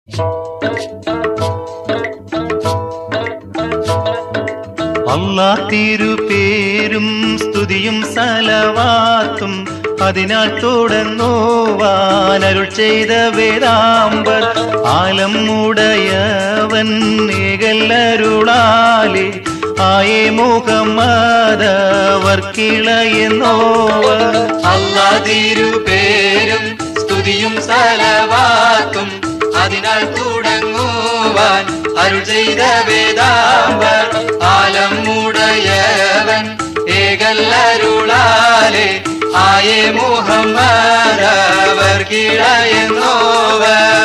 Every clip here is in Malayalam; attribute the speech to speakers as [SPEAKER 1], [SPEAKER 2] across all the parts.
[SPEAKER 1] അല്ലാഹ് തിരുപേരും സ്തുതിയും സലവാത്തും അതിനാൽ തുടങ്ങുവാൻ അരുൾ ചെയ്ത വേദാംബർ ആലം ഉടയവൻ ഏകല്ലരുളാലെ ആയേ മുഹമ്മദ് വർക്കിളയെന്നോവർ.
[SPEAKER 2] അല്ലാഹ് തിരുപേരും സ്തുതിയും സലവാത്തും അതിനാൽ തുടങ്ങുവാൻ അരുൾ ചെയ്ത വേദാംബർ ആലം ഉടയവൻ ഏകല്ലരുളാലെ ആയേ മുഹമ്മദ് വർക്കിളയെന്നോവർ.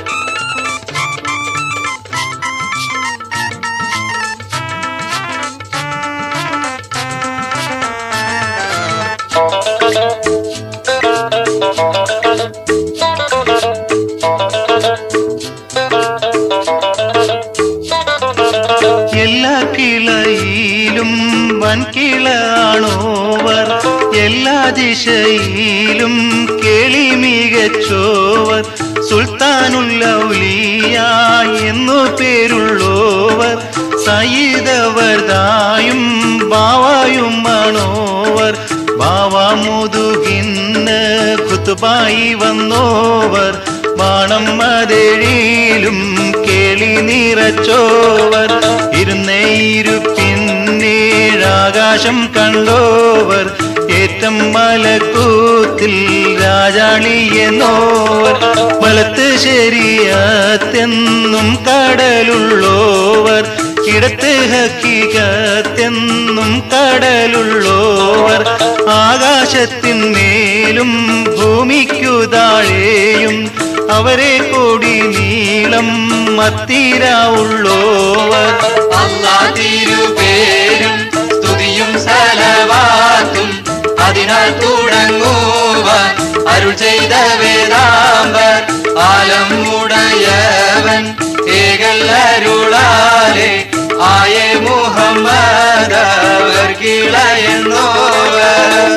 [SPEAKER 1] എല്ലാ കിളയിലും വൻകിളാണോവർ, എല്ലാ ദിശയിലും കേളി മികച്ചോവർ. സുൽത്താനുൽ ഔലിയ എന്നു പേരുള്ളോവർ, സയ്യിദവർദായും ബാവായുമാണോവർ. ബാവ മുതുകിന്ന് കുത്തുബായി വന്നോവർ, ബാണം മതേഴിയിലും കേളി നിറച്ചോവർ. ഇരുന്നേരുപിന്നേഴാകാശം കണ്ടോവർ, ഏറ്റം മലക്കൂത്തിൽ രാജാളിയെന്നോവർ. വലത്ത് ശരീഅത്തെന്നും കടലുള്ളോവർ, ഇടത്ത് ഹഖീഖത്തെന്നും കടലുള്ളോവർ. ആകാശത്തിന്മേലും ഭൂമിക്കു താഴെയും അവരെ കൊടി നീളം മത്തിരാവുള്ളോവർ.
[SPEAKER 2] അല്ലാഹ് തിരുപേരും സ്തുതിയും സലവാത്തും അതിനാൽ തുടങ്ങുവാൻ അരുൾ ചെയ്ത വേദാംബർ ആലം ഉടയവൻ ഏകല്ലരുളാലെ ആയേ മുഹമ്മദ് വർക്കിളയെന്നോവർ.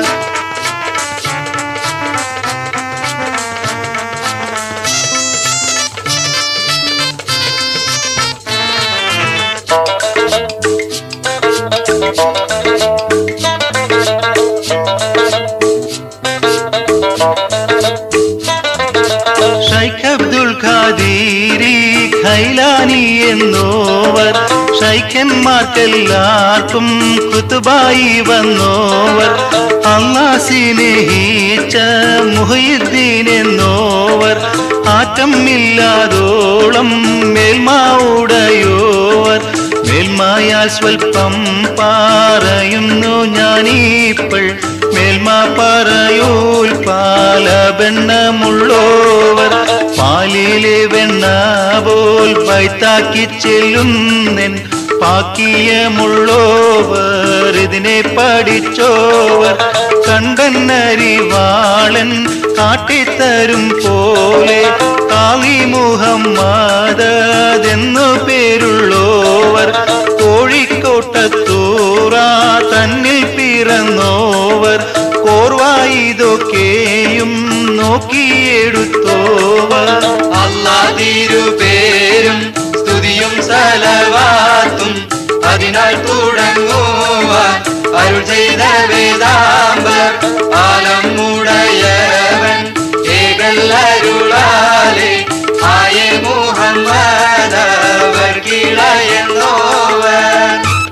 [SPEAKER 1] ഷൈഖ് അബ്ദുൽ ഖാദിരി ഖൈലാനി എന്നോവർ, ഷൈഖന്മാർക്കെല്ലാവർക്കും കുത്തുബായി വന്നോവർ. അല്ലാഹ് സ്നേഹിച്ച മുഹയ്യിദ്ദീൻ എന്നോവർ, ആറ്റം ഇല്ലാതോളം മേൽമാവുടയോവർ. മേൽമായാൽ സ്വൽപ്പം പറയുന്നു ഞാനീപ്പോൾ, മേൽമ പറയൂൽ പാല വെണ്ണമുള്ളോവർ. പാലിലെ വെണ്ണ പോൽ ബൈത്താക്കി ചെല്ലുന്നെൻ പാക്കിയമുള്ളോവർ, ഇതിനെ പഠിച്ചോവർ. കണ്ടന്നരിവാളൻ കാട്ടിത്തരും പോലെ കാളി മുഹമ്മദ് എന്നു പേരുള്ളോവർ. കോഴിക്കോട്ടത്തൂറ തന്നിൽ പിറന്നോവർ, കോർവായിതൊക്കെയും നോക്കിയെടുത്തോവർ.
[SPEAKER 2] അല്ലാഹ് തിരുപേരും സ്തുതിയും സലവാത്തും അതിനാൽ തുടങ്ങുവാൻ അരുൾ ചെയ്ത വേദാംബർ ആലം ഉടയവൻ ഏകല്ലരുളാലെ ആയേ മുഹമ്മദ് വർക്കിളയെന്നോവർ.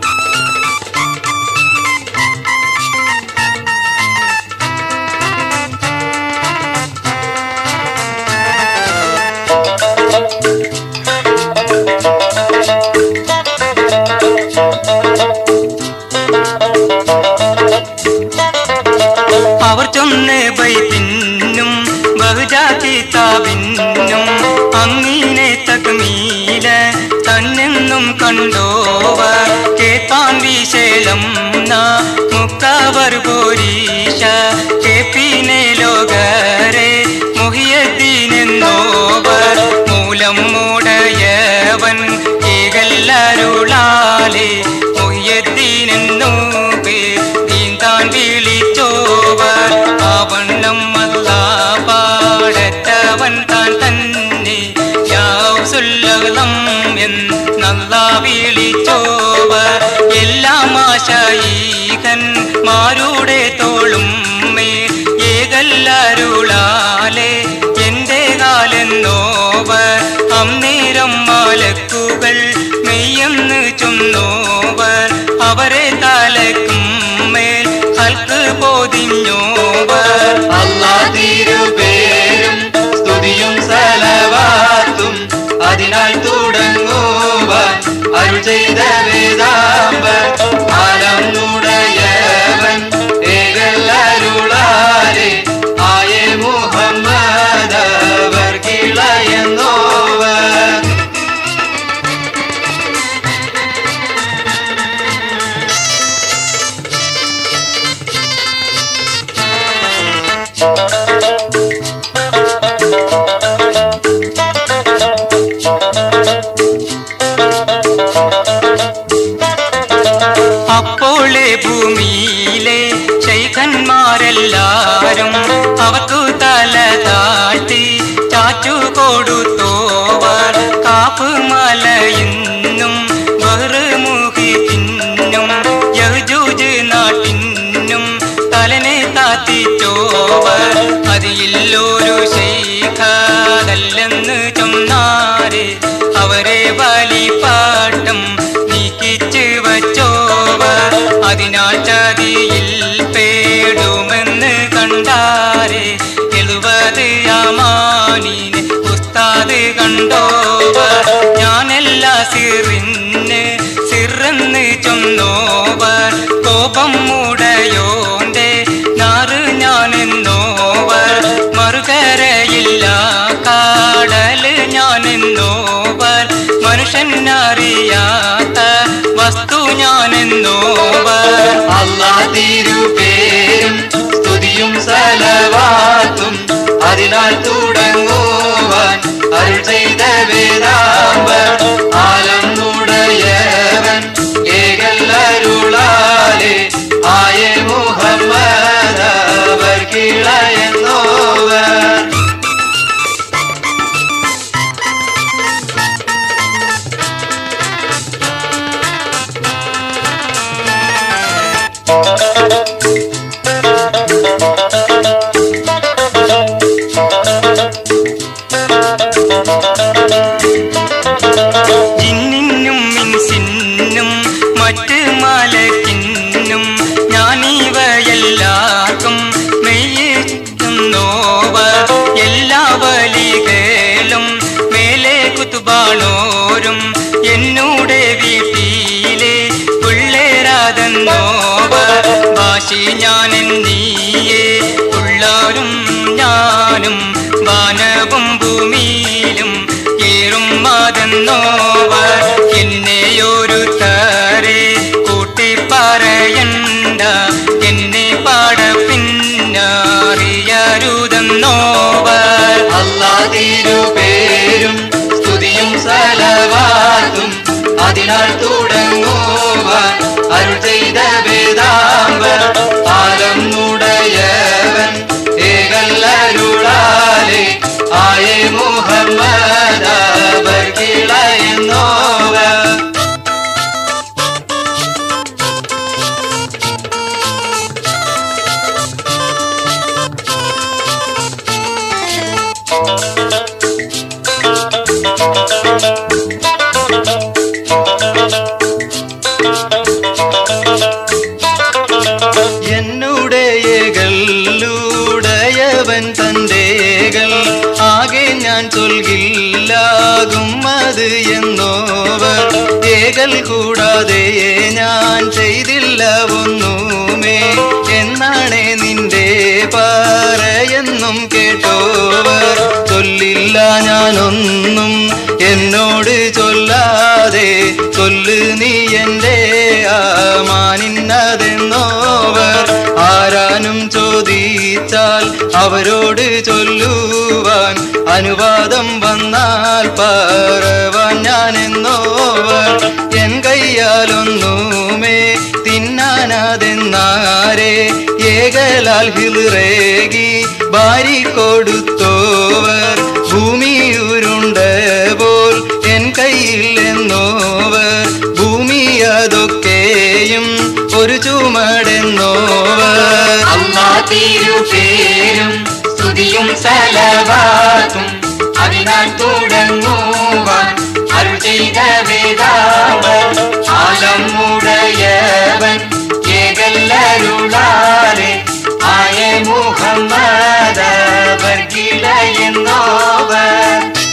[SPEAKER 3] അവർ ചൊന്ന ബൈത്തിനും ബഹുജാതിതാവിനും അങ്ങിനെ തക്മീല തന്നെന്നും കണ്ടോവർ. കേത്താൻ വിശേലം മുക്കവർ പോരീശ കേപ്പിനെ ലോകരെ മുഹിയദ്ദീൻ എന്നോവർ. മൂലം മൂടയവൻ ഏകല്ലരുളാലെ മുഹിയദ്ദീൻ എന്നോ ദീൻ താൻ വിളിച്ചോവർ. അവണ്ണം അല്ലാഹ് പാടത്തവൻ താൻ തന്നെ യാ ആലം എന്നല്ല വിളിച്ചോവർ എല്ലാം ആശായികന്മാരുടെ തോളും മേൽ ഏകല്ലരുളാലെ എന്റെ കാലെന്നോവർ അന്നേരം മലക്കുകൾ മെയ്യെന്ന് ചൊന്നോവർ അവരെ തലക്കും മേൽ ഹൽക്ക് പൊതിഞ്ഞോവർ
[SPEAKER 2] അല്ലാഹ് തിരുപേരും സ്തുതിയും സലവാത്തും അതിനാൽ തുടങ്ങുവാൻ അരുൾ ചെയ്ത വേദാംബർ ആലം നുടയവൻ ഏകല്ലരുളാലെ ആയേ മുഹമ്മദ് അവർ കിളയെന്നോവർ
[SPEAKER 3] അപ്പോളെ ഭൂമിയിലെ ശൈഖന്മാരെല്ലാരും അവർക്കു തല താഴ്ത്തി ചാച്ചു കൊടുത്തോവർ കാപ്പ് മലയിന്നും ബഹ്റുമുഹിത്തിനും യജൂജ് നാട്ടിനും തലനെ താത്തിച്ചോവർ അതിലൊരു ശൈഖതല്ലെന്ന് ചൊന്നാരെ അവരെ വലിപ്പാട്ടം നീക്കിച്ച് വച്ചോവർ അതിനാൽ ചതിയിൽ പേടുമെന്ന് കണ്ടാരെ 70 യാമാനിനെ ഉസ്താദ് കണ്ടോവർ ഞാനെല്ലാ സിറെന്ന് ചൊന്നോവർ കോപം മുടയോന്റെ നാറ് ഞാനെന്നോവർ മറുകരയില്ല കാടല് ഞാനെന്നോവർ മനുഷ്യനറിയാത്ത വസ്തു ഞാനെന്നോവർ
[SPEAKER 2] അല്ലാഹ് തിരുപേരും സ്തുതിയും സലവാത്തും അതിനാൽ തുടങ്ങുവാൻ അരുൾ ചെയ്ത വേദാംബർ ആലം നുടയവൻ ഏകല്ലരുളാലെ ആയേ മുഹമ്മദ് അവർ കിളയെന്നോവർ
[SPEAKER 3] ജിന്നിനും ഇൻസിനും മറ്റ് മലക്കിനും ഞാനിവയെല്ലാവർക്കും മെയ്യുന്നോവർ എല്ലാ ബലികളും മേലെ കുത്തുബാണോരും എന്നൂടെ വീട്ടിലെ പിള്ളേരാതെന്നോവർ ഭാഷി ഞാനെന്നീയേ ഉള്ളവരും ഞാനും വാനവും ഭൂമിയിലും ഏറും മാതെന്നോവർ എന്നെയൊരു തരെ കൂട്ടിപ്പറയണ്ട എന്നെ പാടപ്പിന്നറിയരുതെന്നോവർ
[SPEAKER 2] അല്ലാഹ് തിരുപേരും സ്തുതിയും സലവാത്തും അതിനാൽ തുടങ്ങുവാൻ അരുൾ ചെയ്ത വേദാംബർ ആലം നുടയവൻ ഏകല്ലരുളാലെ ആയേ മുഹമ്മദ് അവർ കിളയെന്നോവർ
[SPEAKER 1] എന്നുടയകളുടയവൻ തന്റേകൾ ആകെ ഞാൻ ചൊൽകില്ലാകും അത് എന്നോവർ ഏകൽ കൂടാതെ ഞാൻ ചെയ്തില്ല ഒന്നുമേ എന്നാണേ നിന്റെ പറയെന്നും കേട്ടോവർ ചൊല്ലില്ല ഞാനൊന്നും എന്നോട് ചൊല്ലാതെ ചൊല്ല് നീ എൻ്റെ ആമാനിന്നതെന്നോവർ ആരാനും ചോദിച്ചാൽ അവരോട് ചൊല്ലുവാൻ അനുവാദം വന്നാൽ പറവാൻ ഞാനെന്നോവർ എൻ കയ്യാലൊന്നുമേ തിന്നാനതെന്നാരെ ഏകലാൽ ഹിറേകി ഭാരി കൊടുത്തോവർ ഭൂമി ഉരുണ്ട പോൽ എൻ കൈ
[SPEAKER 2] സ്തുതിയും സലവാത്തും അതിനാൽ തുടങ്ങുവാൻ അരുൾ ചെയ്ത വേദാവൻ ആലമുടയവൻ ഏകല്ലരുളാലെ ആയ മുഹമ്മദ് വർഗിളയെന്നോവർ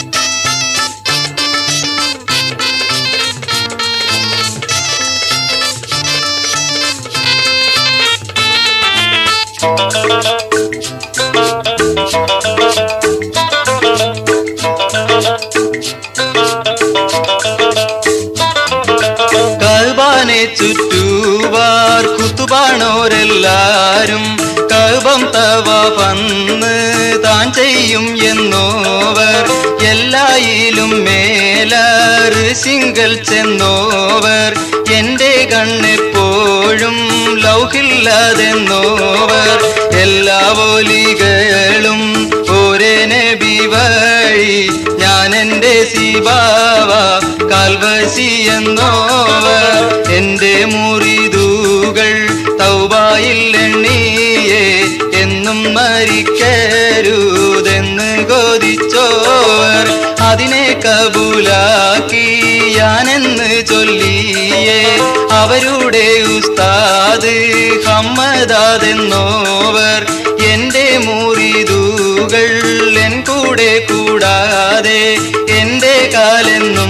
[SPEAKER 1] കഅബാനെ ചുറ്റുവാർ കുത്തുബാണോരെല്ലാരും കഅബം തവാഫന്ന് താൻ ചെയ്യും എന്നോവർ എല്ലായിലും മേലറിശിങ്കൽ ചെന്നോവർ എന്റെ കണ്ണെപ്പോഴും ലൗഹില്ലതെന്നോവർ എല്ലാ ഒലികളും ഒരേ നബി വഴി ഞാൻ എന്റെ സിബാവ കാൽവശി എന്നോവർ എന്റെ മുറിദുകൾ തൗബയിൽ എണ്ണിയേ എന്നും മരിക്കരുതെന്ന് കൊതിച്ചോവർ അതിനെ കബൂലാക്കി ഞാനെന്ന് ചൊല്ലിയേ അവരുടെ ഉസ്താദ് ഹമ്മദാദെന്നോവർ എന്റെ മുറിദുകൾ എൻ കൂടെ കൂടാതെ എന്റെ കാലെന്നും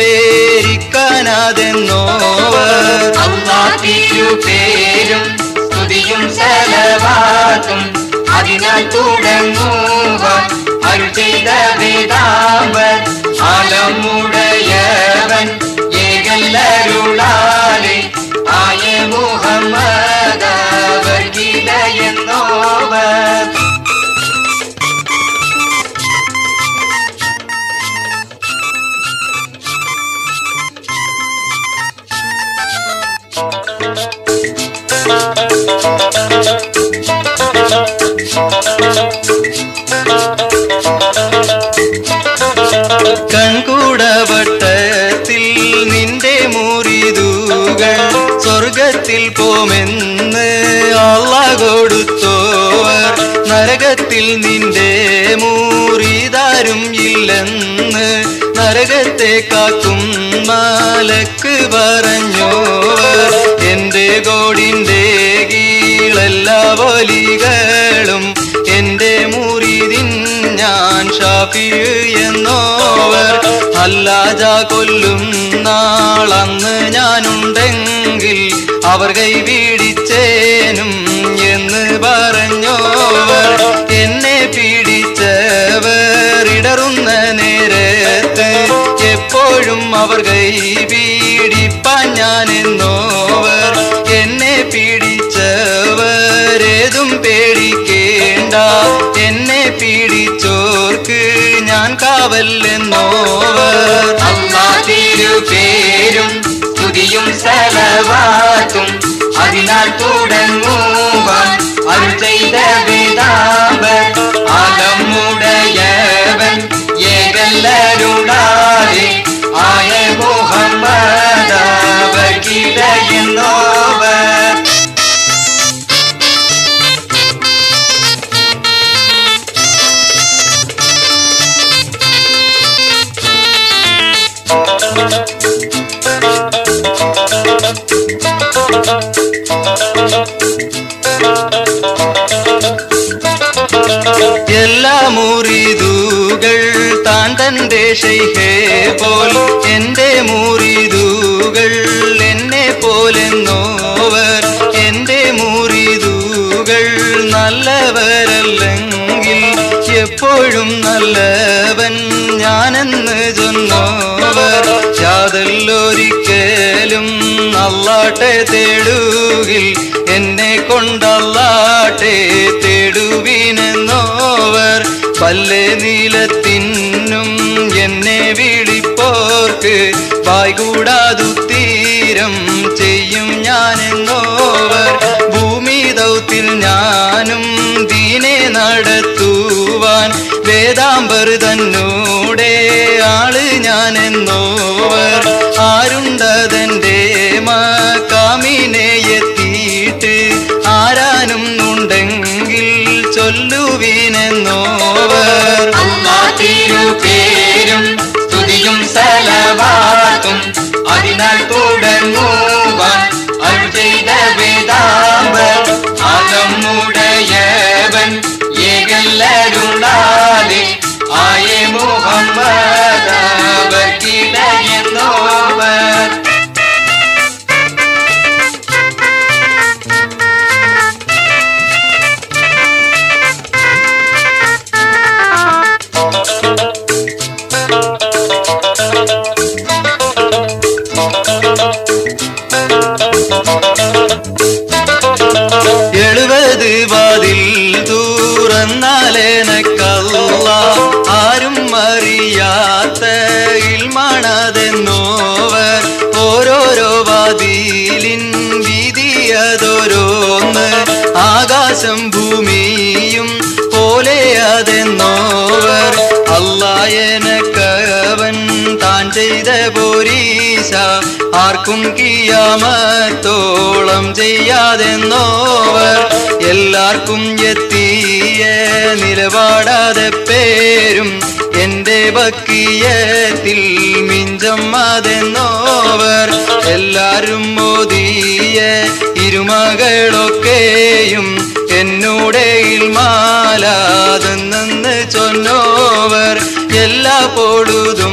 [SPEAKER 1] പേരിക്കാനാതെന്നോവർ
[SPEAKER 2] അല്ലാഹു പേരും സ്തുതിയും സലവാത്തും അതിനാൽ തുടങ്ങുവാൻ അരുൾ ചെയ്ത വേദാവൻ ആലമുടയവൻ ഏകല്ലരുളാലെ ആയ മുഹമ്മദ് വർഗിളയെന്നോവർ
[SPEAKER 1] കൺകൂടവട്ടത്തിൽ നിന്റെ മുറിദുകൾ സ്വർഗത്തിൽ പോമെന്ന് അല്ലാഹ് കൊടുത്തോവർ നരകത്തിൽ നിന്റെ മുറിദാരും ഇല്ലെന്ന് നരകത്തെ കാക്കും മലക്ക് പറഞ്ഞോവർ എന്റെ ഗോഡിന്റെ കീഴെല്ലാ വലികളും എന്റെ മുറിദിൻ ഞാൻ ഷാഫി എന്നോവർ അല്ലാജ കൊല്ലും നാളന്ന് ഞാനുണ്ടെങ്കിൽ അവർ കൈപിടിച്ചേനും എന്ന് പറഞ്ഞോവർ എന്നെ പിടിച്ചവർ ഇടറുന്ന നേരത്ത് എപ്പോഴും അവർ കൈപിടിപ്പാൻ ഞാൻ എന്നോവർ എന്നെ പിടിച്ചവരേതും പേടിക്കേണ്ട എന്നെ പിടിച്ചോർക്ക് ഞാൻ കാവല്ലെന്നോവർ
[SPEAKER 2] അല്ലാഹു പേരും സ്തുതിയും സലവാത്തും അതിനാൽ തുടങ്ങുവാൻ അരുൾ ചെയ്ത വേദാവൻ ആലമുടയവൻ ഏകല്ലരുളാലെ ആയ മുഹമ്മദ് വർഗിളയെന്നോവർ
[SPEAKER 1] എല്ലാ മുറിദുകൾ താൻ തന്റെ ശൈഖേ പോൽ എന്റെ മുറിദുകൾ എന്നെ പോലെന്നോവർ എന്റെ മുറിദുകൾ നല്ലവരല്ലെങ്കിൽ എപ്പോഴും നല്ലവൻ ഞാനെന്ന് ചൊന്നോവർ യാതൊല്ലൊരിക്കലും അല്ലാട്ടെ തേടുകിൽ എന്നെ കൊണ്ടല്ലാട്ടെ തേടുവിനെന്നോവർ പല്ലെ നീലത്തിന്നും എന്നെ വിളിപ്പോർക്ക് വായ്കൂടാതുത്തീരം ചെയ്യും ഞാനെന്നോവർ ഭൂമി ദൗത്തിൽ ഞാനും ദീനെ നടത്തുവാൻ വേദാംബർ തന്നൂടെ ആള് ഞാനെന്നോവർ ആരുണ്ടതെന്റെ മക്കാമിനെ എത്തിയിട്ട് ആരാനും ഉണ്ടെങ്കിൽ ചൊല്ലുവിനെന്നോ കാര്യമാണതെന്നോവർ ഓരോരോ വാതിലിൻ വിധിയതോരോന്ന് ആകാശം ഭൂമിയും പോലെ അതെന്നോവർ അല്ലാഹ് താൻ ചെയ്ത പോരീശ ആർക്കും കിയാമത്തോളം ചെയ്യാതെന്നോവർ എല്ലാവർക്കും എത്തിയ നിലപാടാതെ പേരും എന്റെ ബക്കിയത്തിൽ മിഞ്ചം അതെന്നോവർ എല്ലാരും മോദിയ ഇരുമകളൊക്കെയും എന്നോടെ ഇൽമാലാതെന്ന് ചൊന്നോവർ എല്ലാ പൊഴുതും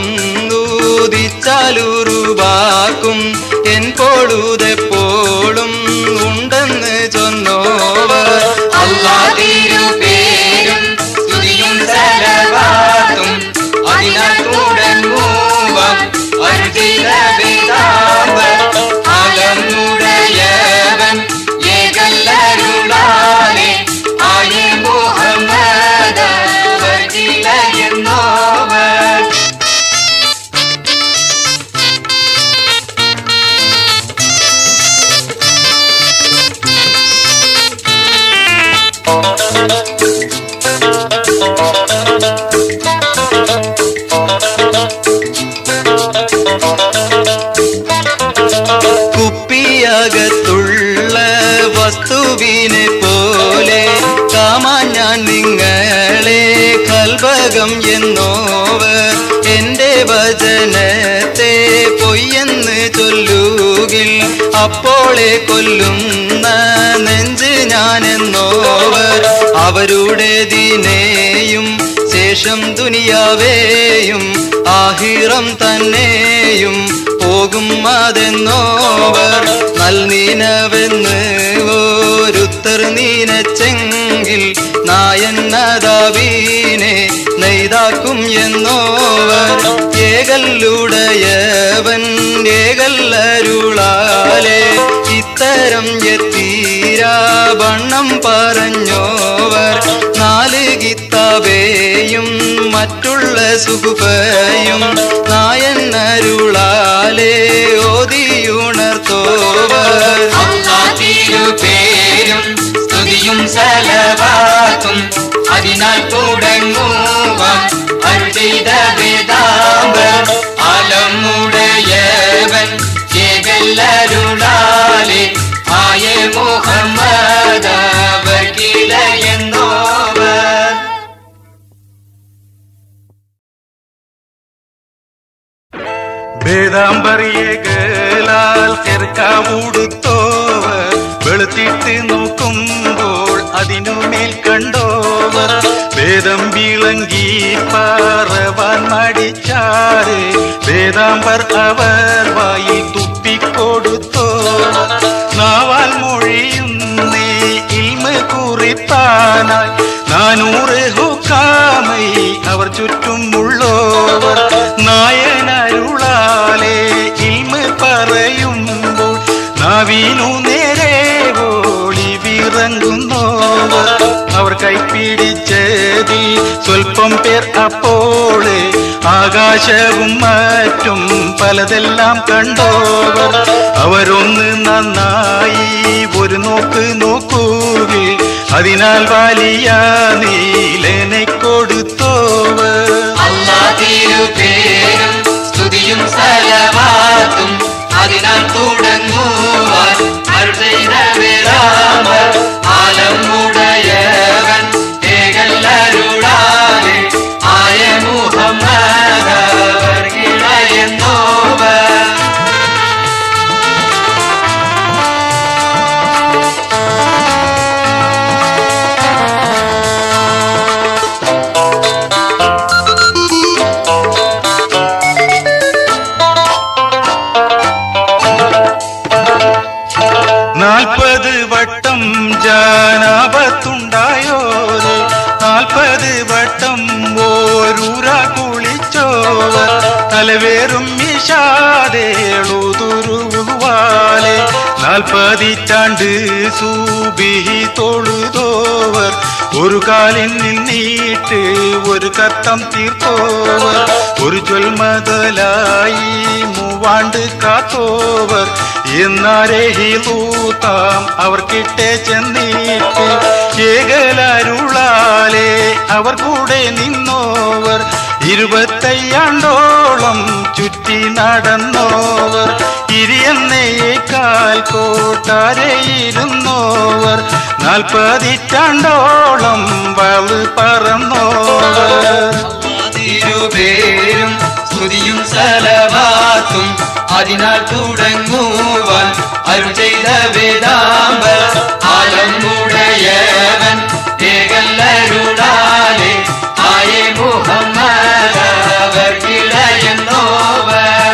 [SPEAKER 1] ൂതിച്ചാലുറുവാക്കും എൻ പൊഴുതെപ്പോഴും ഉണ്ടെന്ന് ചൊന്നോവർ
[SPEAKER 2] അല്ലാഹ് തിരുപേരും സ്തുതിയും സലവാത്തും അതിനാൽ തുടങ്ങുവാൻ അരുളിയ വേദാന്തം അലമുടയവൻ ഏകല്ലരുളാലെ ആയേ മുഹമ്മദ് വർഗിലയെന്നോവർ
[SPEAKER 1] കുപ്പിയകത്തുള്ള വസ്തുവിനെ പോലെ കാമാൻ ഞാൻ നിങ്ങളെ കൽഭകം എന്നോവർ എന്റെ വചനത്തെ പൊയ്യെന്ന് ചൊല്ലുകിൽ അപ്പോളെ കൊല്ലുന്ന നെഞ്ച് ഞാനെന്നോവർ അവരുടെ ദിനേയും ശേഷം ദുനിയാവേയും ആഹിറം തന്നെയും പോകും അതെന്നോവർ നൽനീനവെന്ന് ഓരുത്തർ നീനച്ചെങ്കിൽ നായന്നതാവീനെ നെയ്താക്കും എന്നോവർ ഏകല്ലുടയവൻ ഏകല്ലരുളാലെ ഇത്തരം എത്തീരാ വണ്ണം പറഞ്ഞോവർ നാല് കിതാബേയും മറ്റുള്ള സുഖുപയും നായന്നരുളാലെ ഓതിയുണർത്തോവർ
[SPEAKER 2] അല്ലാഹ് തിരുപേരും സ്തുതിയും സലവാത്തും അതിനാൽ തുടങ്ങുവാൻ അരുളിയ വേദാന്തം അലമുടയവൻ ഏകല്ലരുളാലെ ആയേ മുഹമ്മദ് വർഗിലയെന്നോവർ
[SPEAKER 4] വേദാംബറിയേകലാൽ ചെറുക്കാവൂടുത്തോവർ വെളുത്തിട്ട് നോക്കുമ്പോൾ അതിനുമേൽ കണ്ടോവർ വേദം വിളങ്ങി പറവാൻ മടിച്ചാറ് വേദാംബർ അവർ വായി തുപ്പിക്കൊടുത്തോവർ നാവാൽ മൊഴിയുന്നേ ഇൽമ കുറിപ്പാനായി 400 ഹുക്കാമൈ അവർ ചുറ്റുമുള്ളോവർ നായനരുളാലെ ഇൽമ പറയുമ്പോൾ നാവീനു നേരെ ഓളി വിറങ്ങുന്നോവർ അവർ കൈപ്പിടിച്ചതി സ്വൽപ്പം പേർ അപ്പോള് ആകാശവും മറ്റും പലതെല്ലാം കണ്ടോവർ അവരൊന്ന് നന്നായി ഒരു നോക്ക് നോക്കുകിൽ അതിനാൽ വലിയ നീലനെ കൊടുത്തോവർ
[SPEAKER 2] അല്ലാഹ് തിരുപേരും സ്തുതിയും സലവാത്തും അതിനാൽ തുടങ്ങുവാൻ അരുളിയ വേദാന്തം ആലമുടയവൻ ഏകല്ലരുളാലെ ആയേ മുഹമ്മദ് വർഗിലയെന്നോവർ
[SPEAKER 4] വട്ടം ജാനാപത്തുണ്ടായോരെ 40 വട്ടം ഓരൂര കുളിച്ചോവർ തലവേറും മിഷാദേളുതുരുവാലെ 40 സൂബിഹി തൊഴുതോവർ ഒരു കാലിൽ നിന്നീട്ട് ഒരു കത്തം തീർത്തോവർ ഒരു ചൊൽമതലായി മൂവാണ്ട് കാത്തോവർ എന്നാരേഹിലൂത്താം അവർക്കിട്ടേ ചെന്നീട്ട് ഏകലരുളാലേ അവർ കൂടെ നിന്നോവർ 25 ആണ്ടോളം ചുറ്റി നടന്നോവർ ഇരിയെന്നേക്കാൽ കോട്ടാരയിരുന്നോവർ 40 ആണ്ടോളം വള് പറന്നോവർ
[SPEAKER 2] തിരുപേരും സ്തുതിയും സലവാത്തും അതിനാൽ തുടങ്ങുവാൻ അരുൾ ചെയ്ത വേദാമ്പ ആലമുടയവൻ ഏകല്ലരുളാലേ ആയേ മുഹമ്മദ് അവർ ഇളയെന്നോവർ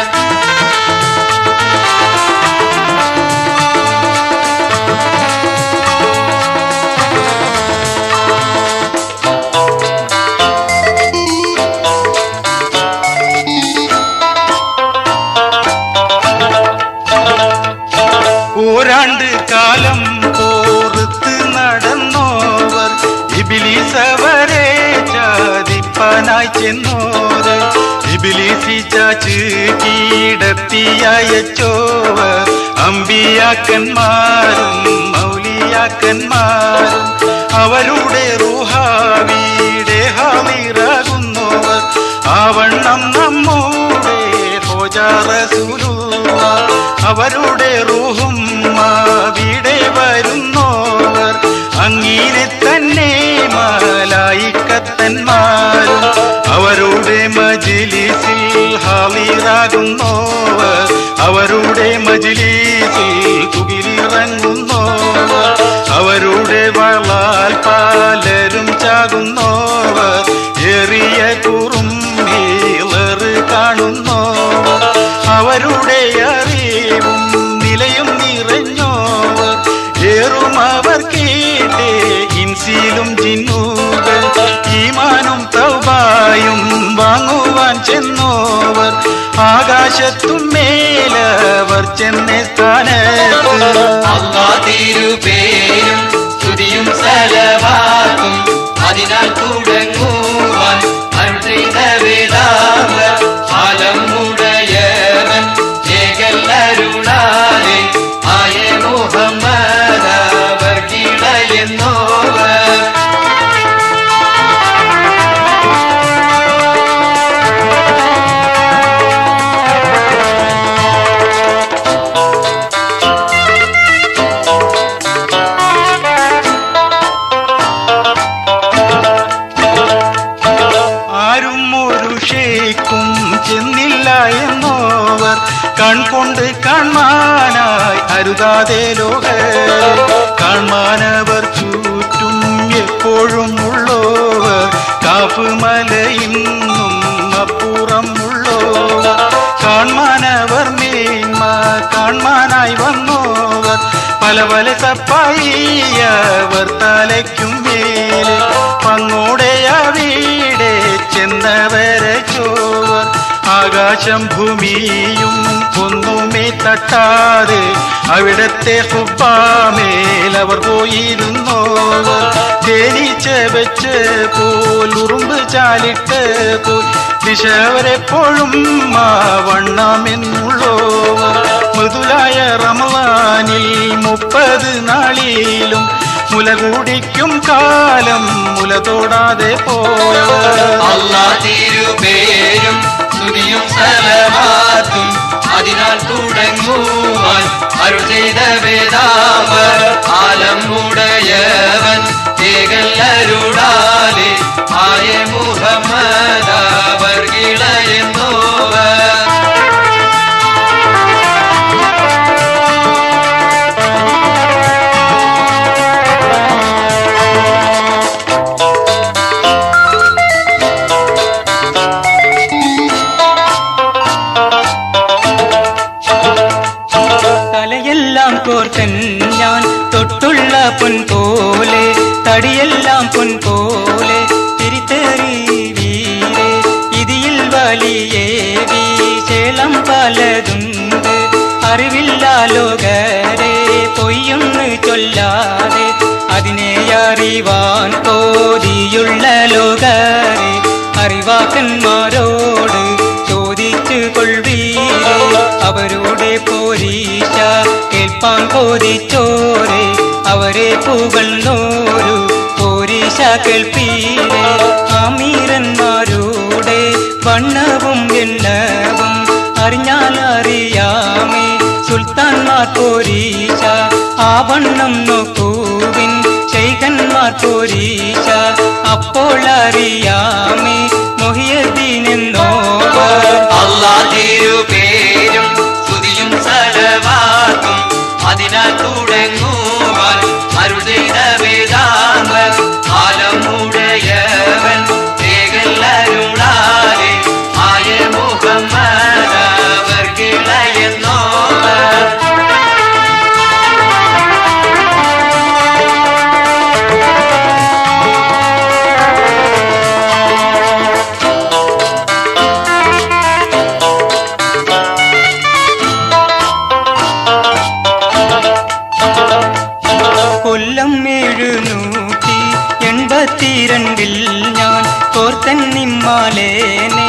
[SPEAKER 4] ഓരാണ്ട് കാലം പോർത്ത് നടന്നോവർ ഇബിലീസവരെ ചാതിപ്പാനായി ചെന്നോവർ ഇബിലീസി ചാച്ച് കീടത്തിയച്ചോവർ അമ്പിയാക്കന്മാരും മൗലിയാക്കന്മാരും അവരുടെ റൂഹാവിടെ ഹാളിറകുന്നോവർ ആവണ്ണം നമ്മുടെ ഹോജാറസൂലുള്ള അവരുടെ റൂഹും അവിടെ വരുന്നോവർ അങ്ങനെ തന്നെ മലായിക്കത്തന്മാരും അവരുടെ മജ്‌ലിസിൽ ഹാളിറാകുന്നോവർ അവരുടെ മജ്‌ലിസിൽ തുകിലിറങ്ങുന്നോവർ അവരുടെ വളാൽ പലരും ചാകുന്നോവർ ഏറിയ കുറുമ്പേറ് കാണുന്നോവർ അവരുടെ അറിവും നിലയും നിറഞ്ഞോവർ ഏറും അവർ കേട്ടേ ഇൻസിലും ജിന്നുകൾ ഈമാനും തൗബായും വാങ്ങുവാൻ ചെന്നോവർ ആകാശത്തും മേലവർ ചെന്ന സ്ഥാനത്ത്
[SPEAKER 2] അല്ലാഹ് തിരുപേരും സ്തുതിയും സലവാത്തും അതിനാൽ തുടങ്ങുവാൻ അരുൾ ചെയ്ത വേദാമ്പ ആലമുടയവൻ ഏകല്ലരുളാലേ ആയേ മുഹമ്മദ് അവർ ഇളയെന്നോവർ
[SPEAKER 4] ആരും ഒരു ഷേക്കും ചെന്നില്ല എന്നോവർ കൺകൊണ്ട് കാണാനായി അരുതാതെ ലോക കാണാനവർ ചുറ്റും എപ്പോഴും ഉള്ളോവർ കാഫ് മലയിന്നും അപ്പുറം ഉള്ളോവർ കാണാനവർ മേന്മ കാണാനായി വന്നോവർ പല പല സപ്പായിയവർ തലയ്ക്കും മേലെ പങ്ങോടെ അവിടെ ചെന്നവരെ ചോവർ ആകാശം ഭൂമിയും ഒന്നുമേ തട്ടാതെ അവിടത്തെ ഹുബ്ബാമേൽ അവർ പോയിരുന്നോവർ തേനീച്ച വെച്ച് പോൽ ഉറുമ്പ് ചാലിട്ട് പോൽ ദിശവരെപ്പോഴും വണ്ണമെന്നുള്ളോവർ മൃദുലായ റമളാനിൽ 30 നാളിലും മുല കുടിക്കും കാലം മുല തൊടാതെ പോയവർ
[SPEAKER 2] അല്ലാഹ് തിരുപേരും സ്തുതിയും സലവാത്തും അതിനാൽ തുടങ്ങുവാൻ അരുൾ ചെയ്ത വേദാമ്പ ആലമുടയവൻ ഏകല്ലരുളാലേ ആയേ മുഹമ്മദ് അവർ ഇളയെന്നോവർ
[SPEAKER 3] തലയെല്ലാം കോർത്തൻ ഞാൻ തൊട്ടുള്ള പൊൻ പോലെ തടിയെല്ലാം പൊൻ പോലെ തിരിത്തേറി വീരേ ഇതിൽ വലിയേ വീശേളം പലതുണ്ട് അറിവില്ല ലോകരെ പൊയ്യൊന്ന് ചൊല്ലാതെ അതിനെ അറിവാൻ കോതിയുള്ള ലോകരെ അറിവാക്കന്മാരോട് ചോദിച്ചു കൊള്ളുവീരേ അവരുടെ പോരീശ കേൾപ്പാൻ കോതിച്ചോരെ അവരെ പുകഴ്ന്നോരു പോരീശ കേൾപ്പീരേ അമീരന്മാരുടെ വണ്ണവും എണ്ണവും അറിഞ്ഞാൽ അറിയാമേ സുൽത്താൻമാർ പോരീശ ആ വണ്ണം നോക്കൂവിൻ ശൈഖന്മാർ പോരീശ അപ്പോൾ അറിയാമേ മുഹിയുദ്ദീൻ എന്നോവർ
[SPEAKER 2] അല്ലാഹ് തിരുപേരും സ്തുതിയും സലവാത്തും അതിനാൽ തുടങ്ങുവാൻ അരുൾ ചെയ്ത വേദാന്തം ആലമുടയവൻ ഏകല്ലരുളാലെ ആയ മുഹമ്മദ് അവർക്കിളയെന്നോവർ
[SPEAKER 3] കൊല്ലം 782 ഞാൻ കോർത്തന്നിമ്മാലേനെ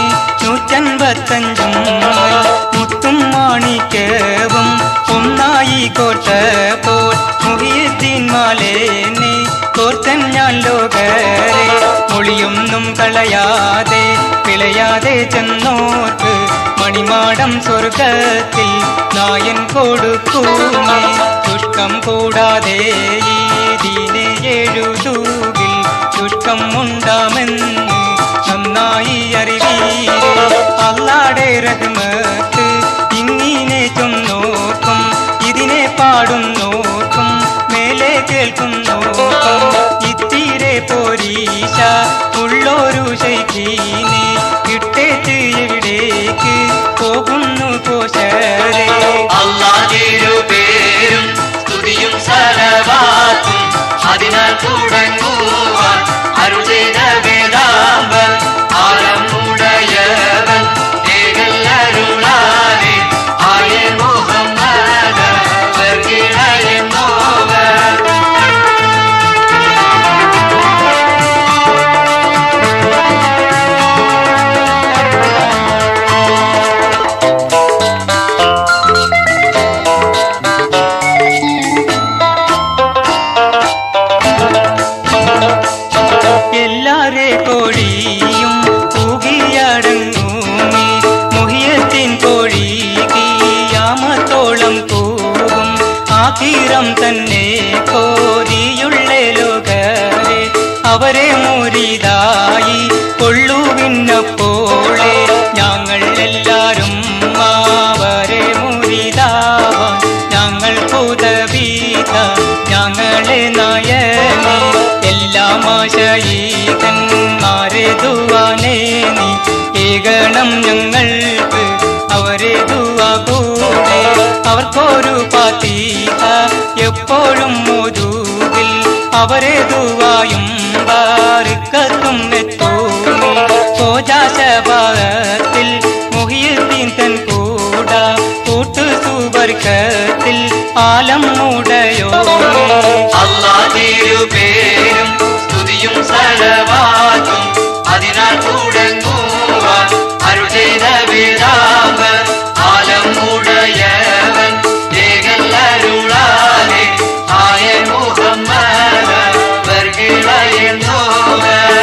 [SPEAKER 3] 155 മുത്തും മാണിക്കവും ഒന്നായി കോട്ടപ്പോൾ മുഹിയുദ്ദീൻ മാലേനെ കോർത്തൻ ഞാൻ ലോകരെ മൊഴിയൊന്നും കളയാതെ വിളയാതെ ചെന്നോർക്ക് മണിമാടം സ്വർഗത്തിൽ നായൻ കൊടുക്കുമേ ദുഷ്കം കൂടാതെ ഈ ദീനെ എഴുതൂകിൽ ദുഷ്കം ഉണ്ടാമെന്ന് നന്നായി അറിവീരേ അല്ലാടെ റഹ്മത്ത് ഇങ്ങനെ ചൊന്നോർക്കും ഇതിനെ പാടുന്നോർക്കും മേലെ കേൾക്കുന്നോർക്കും ഇത്തിരെ പോരീശ ഉള്ളൊരു ശൈഖീനെ ഇട്ടേച്ച് എവിടേക്ക് പോകുന്നു കോശരേ
[SPEAKER 2] അല്ലാഹ് തിരുപേരും സ്തുതിയും സലവാത്തും അതിനാൽ തുടങ്ങുവാൻ അരുൾ ചെയ്ത വേദാന്തം ആലമുടയവൻ ഏകല്ലരുളാലെ ആയ മുഹമ്മദ് അവർക്കിളയെന്നോവർ
[SPEAKER 3] എല്ലാരെ കോഴിയും കൂകിയടങ്ങൂമേ മുഹിയുദ്ദീൻ കോഴി കിയാമത്തോളം പോകും ആഖിറം തന്നെ കോരിയുള്ള ലോകരെ അവരെ മുരീദായി കൊള്ളുവിന്നപ്പോളെ ഞങ്ങൾ എല്ലാരും അവരെ മുരീദാവാൻ ഞങ്ങൾ പുതവീത ഞങ്ങളെ നയനേ എല്ലാം ആശയീകന്മാരെ ദുവാനേ നീ ഏകണം ഞങ്ങൾക്ക് അവരെ ദുവാ കൂടെ അവർക്കൊരു ഫാത്തിഹ എപ്പോഴും മോദൂകിൽ അവരെ ദുവായും ബാറിക്കത്തും എത്തൂമേ കോജാശഭാഗത്തിൽ മുഹിയുദ്ദീൻ തൻ കൂട കൂട്ടു സുബർക്കത്തിൽ ആലം മുടയോമേ
[SPEAKER 2] അല്ലാഹ് തിരുപേരും സ്തുതിയും സലവാത്തും അതിനാൽ തുടങ്ങുവാൻ അരുൾ ചെയ്ത വേദാന്തം ആലമുടയവൻ ഏകല്ലരുളാലെ ആയ മുഹമ്മദ് അവർക്കിളയെന്നോവർ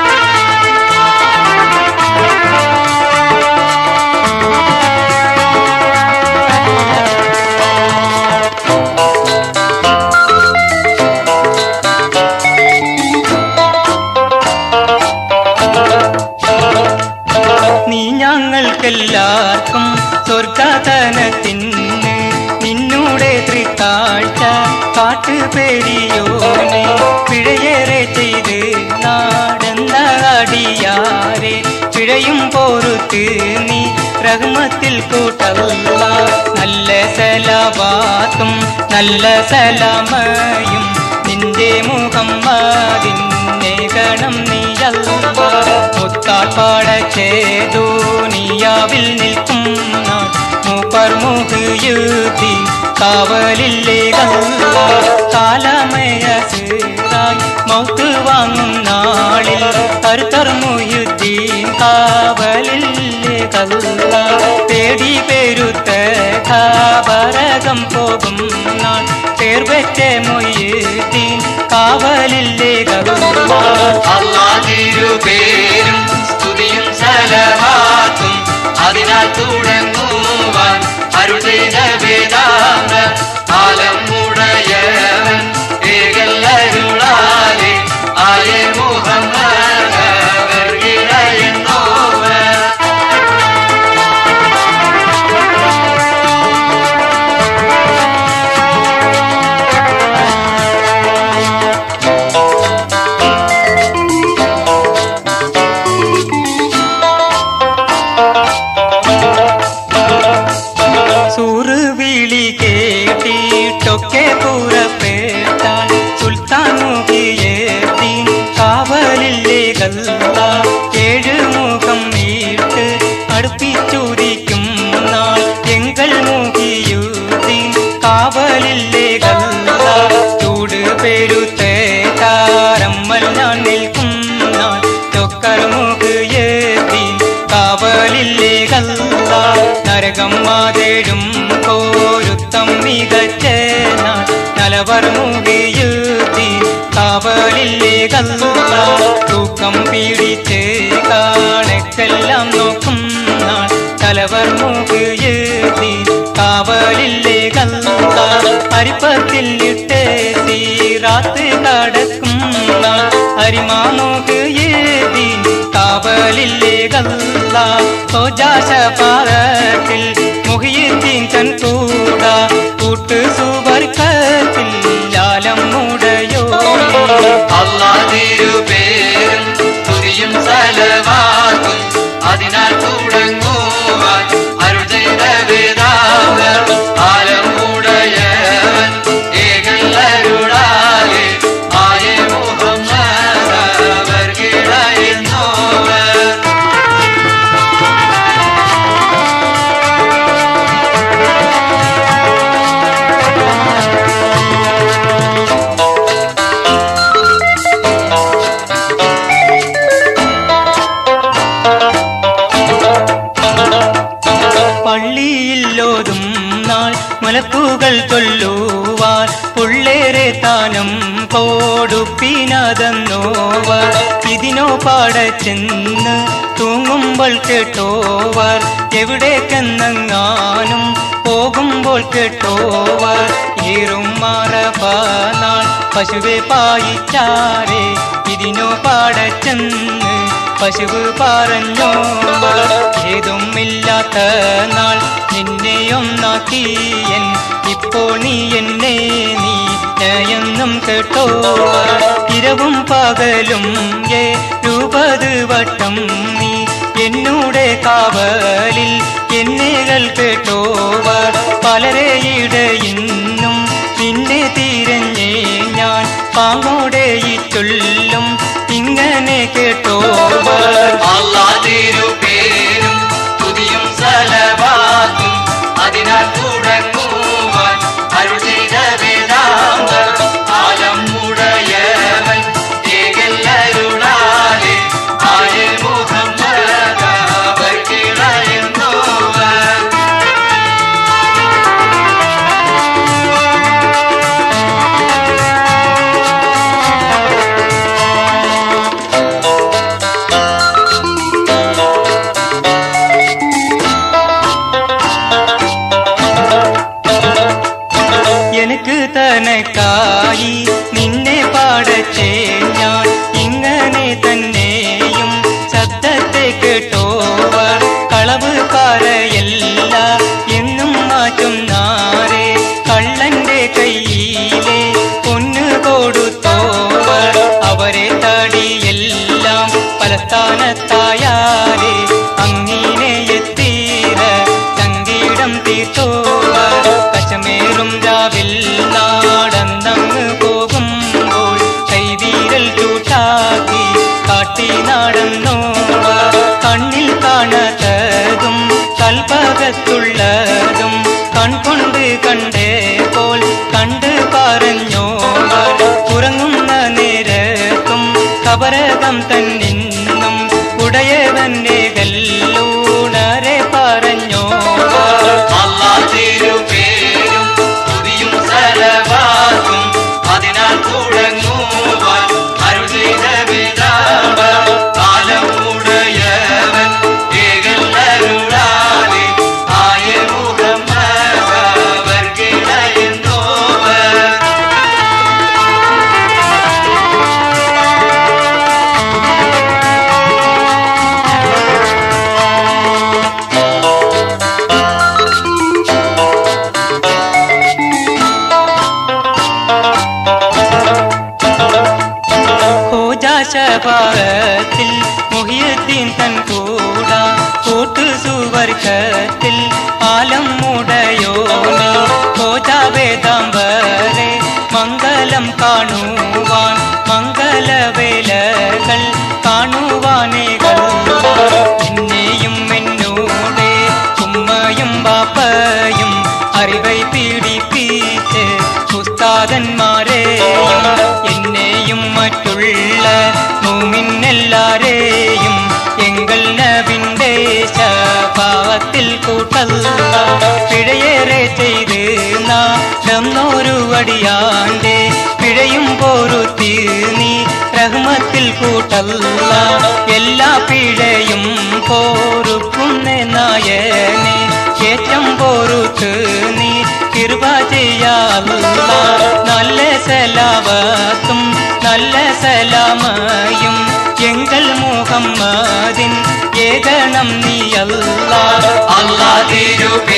[SPEAKER 3] നീ ഞങ്ങൾക്കെല്ലാവർക്കും സ്വർഗധനത്തിന് നിന്നൂടെ തൃക്കാഴ്ച കാട്ടുപെരിയോനെ പിഴയേറെ ചെയ്ത് നാടെന്ന അടിയാരെ പിഴയും പോറുത്ത് നീ റഹ്മത്തിൽ കൂട്ടല്ല നല്ല സലാവാത്തും നല്ല സലാമയും നിന്റെ മുഹമ്മദിനെ ഗണം നീയല്ല മുത്താൽ പാടച്ചേതോ നീയാവിൽ നിൽക്കും നാൾ മൂപ്പർ മുഹിയുദ്ദീൻ കാവലില്ലേ കാലമയ സീറായി മൗത്ത് വാങ്ങും നാളിൽ കരുത്തർ മുയുദ്ദീൻ കാവലില്ലേ കല്ല തേടി പെരുത്ത കാവരകം പോകും നാൾ പേർ വെച്ച മുയുദ്ദീൻ കാവലില്ലേ കല്ല
[SPEAKER 2] അല്ലാഹുവിൻ സ്തുതിയും സലവാത്തും അതിനാൽ തുടങ്ങുവാൻ അരുൾ ചെയ്ത വേദാന്ത ആലമുടയവൻ ഏകല്ലരുളാലെ ആയ മുഹമ്മദ് വർഗിളയെന്നോവൻ
[SPEAKER 3] സൂറുവിളി കേട്ടിട്ടൊക്കെ പുറപ്പെട്ടാൽ സുൽത്താൻ മുഖിയെത്തിൻ കാവലില്ലേ കല്ല ഏഴുമുഖം നീട്ട് അടുപ്പിച്ചുദിക്കും നാൾ എങ്കൾ മുഖിയുദ്ദീൻ കാവലില്ലേ കല്ല ചൂട് പെരുത്ത താരമ്മൽ ഞാൻ നിൽക്കും നാൾ ചൊക്കർ മുഖിയെത്തിൻ കാവലില്ലേ കല്ല നരകം മാതേടും കോരുത്തം മികച്ച നാൾ നലവർ മുഖിയുദ്ദീൻ കാവലില്ലേ കല്ല തൂക്കം പിടിച്ച് കാണക്കെല്ലാം നോക്കും നാൾ തലവർ മുഖിയുദ്ദീൻ കാവലില്ലേ കല്ല അരിപ്പത്തിൽ ഇട്ട് സീറാത്ത് കടക്കും നാൾ അരിമാമുഖിയുദ്ദീൻ കാവലില്ലേ കല്ല സോജാശപാറത്തിൽ മുഹിയുദ്ദീൻ തൻ കൂട കൂട്ട് സുവർക്കത്തിൽ ലാലം മുടയോ
[SPEAKER 2] അല്ലാഹുവിൻ സ്തുതിയും സലവാത്തും അതിനാൽ തുടങ്ങുവാൻ അരുൾ ചെയ്ത വേദാന്ത ആലമുടയവൻ ഏകല്ലരുളാലെ ആയ മുഹമ്മദ് വർഗിളയെന്നോവൻ
[SPEAKER 3] പള്ളിയില്ലോതും നാൾ മലക്കുകൾ ചൊല്ലുവാൻ പുള്ളേരെ താനം കൊടുപ്പിനതെന്നോവർ ഇതിനോ പാടെ ചെന്ന് തൂങ്ങുമ്പോൾ കേട്ടോവർ എവിടേക്കെന്നെങ്ങാനും പോകുമ്പോൾ കേട്ടോവർ ഈറും മാറപ്പ നാൾ പശുവെ പായിച്ചാരെ ഇതിനോ പാടെ ചെന്ന് പശുവ് പറഞ്ഞോവർ ഏതുമില്ലാത്ത നാൾ നിന്നെയൊന്നാക്കിയൻ ഇപ്പോൾ നീ എന്നെ നീ നയെന്നും കേട്ടോവർ ഇരവും പകലും 70 വട്ടം നീ എന്നൂടെ കാവലിൽ എന്നേകൾ കേട്ടോവർ പലരെയുടെ ഇന്നും നിന്നെ തിരഞ്ഞേ ഞാൻ പാങ്ങോടെ ഈ ചൊല്ലും ഇങ്ങനെ കേട്ടോവർ
[SPEAKER 2] അല്ലാഹുവിൻ സ്തുതിയും സലവാത്തും അതിനാൽ തുടങ്ങുവാൻ അരുൾ ചെയ്ത വേദാന്ത ആലമുടയവൻ ഏകല്ലരുളാലെ ആയ മുഹമ്മദ് വർഗിളയെന്നോവൻ
[SPEAKER 3] എനിക്ക് തനക്കായി നിന്നെ പാടച്ചേ ഞാൻ ഇങ്ങനെ തന്നെയും ശബ്ദത്തെ കേട്ടോവർ കളവ് പറയല്ല എന്നും മാറ്റും നാരെ കള്ളന്റെ കയ്യിലെ പൊന്നു കൊടുത്തോവർ അവരെ തടിയെല്ലാം പലസ്ഥാനത്തായാരെ അങ്ങനെ എത്തീര സംഗീതം തീർത്തോവർ കശമേറും രാവിൽ നാടന്നങ്ങ് പോകുമ്പോൾ കൈവീരൽ ചൂട്ടാക്കി കാട്ടി നടന്നോവർ കണ്ണിൽ കാണാത്തതും കൽപ്പകത്തുള്ളതും കൺകൊണ്ട് കണ്ടേ പോൽ കണ്ട് പറഞ്ഞോവർ ഉറങ്ങുന്ന നേരം ഉള്ളം തന്നിന്നും ഉടയവന്റെ കല്ലൂണരെ പറഞ്ഞോ
[SPEAKER 2] അല്ലാ തിരുപേരും സ്തുതിയും സലവാത്തും അതിനാൽ തുടങ്ങുവാൻ അരുൾ ചെയ്ത പിതാവ് കാലം ഉടയവൻ ഏകല്ലരുളാതെ ആയ മുഹമ്മദ് അവർക്കിടയെന്നോവർ
[SPEAKER 3] ഷഫാഅത്തിൽ മുഹിയുദ്ദീൻ തൻ കൂടാ കൂട്ടു സുവർഗത്തിൽ ആലം മുടയോനെ കോജാവേദാംബരെ മംഗലം കാണുവാൻ മംഗലവേലകൾ കാണുവാനേകൾ എന്നെയും എന്നോടെ ഉമ്മയും ബാപ്പയും അറിവൈ പീഡിപ്പിച്ച് ഉസ്താദന്മാരെയും എന്നെയും മറ്റുള്ള മൂമിന്നെല്ലാരെയും എങ്കൽ നബിന്റെ ശഫാഅത്തിൽ കൂട്ടല്ല പിഴയേറെ ചെയ്ത് നാടന്നൊരു അടിയാന്റെ പിഴയും പോരുത്തി നീ റഹ്മത്തിൽ കൂട്ടല്ല എല്ലാ പിഴയും പോരുക്കുന്ന നായനെ ഏറ്റം പോരുത്ത് നീ കൃപ ചെയ്യാല്ല നല്ല സലാവത്തും നല്ല സലാമയും എങ്കൽ മുഹമ്മദിൻ ഏകണം നീ അല്ലാ
[SPEAKER 2] അല്ലാ തിരുപേരും